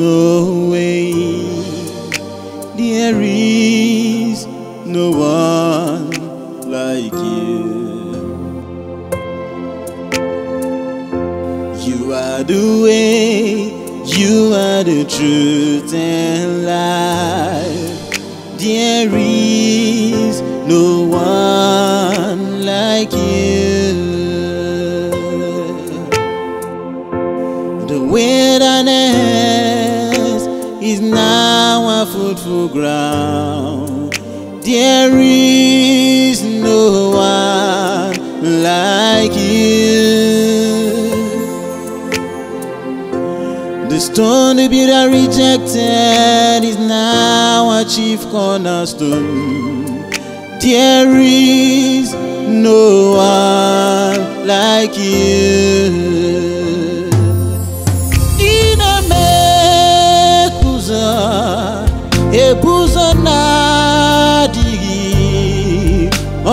no way. There is no one like you. You are the way, you are the truth and life. There is no one like you. The wilderness is now a fruitful ground. There is no one like you. The stone the builder rejected is now a chief cornerstone. There is no one like you. Ebuzo na digi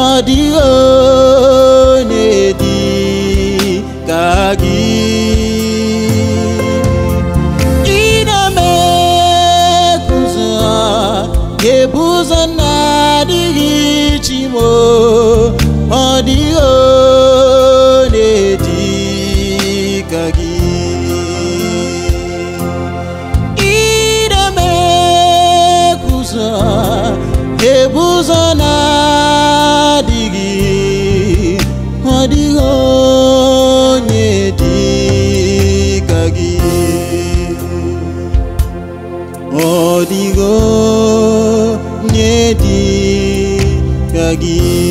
odio ne di kagi ina me kuza ebuzo na digi chimo odio ne di kagi. Ebuzo na digi odigo nye di kagi odigo nye di kagi.